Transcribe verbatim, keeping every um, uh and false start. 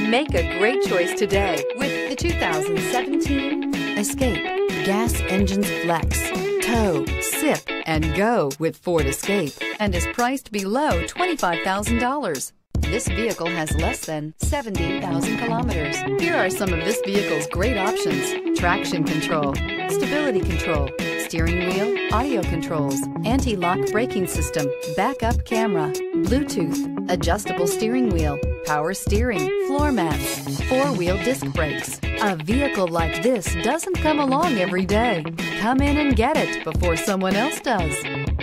Make a great choice today with the two thousand seventeen Escape. Gas engines flex, tow, sip, and go with Ford Escape, and is priced below twenty-five thousand dollars. This vehicle has less than seventy thousand kilometers. Here are some of this vehicle's great options: traction control, stability control, steering wheel audio controls, anti-lock braking system, backup camera, Bluetooth, adjustable steering wheel, power steering, floor mats, four-wheel disc brakes. A vehicle like this doesn't come along every day. Come in and get it before someone else does.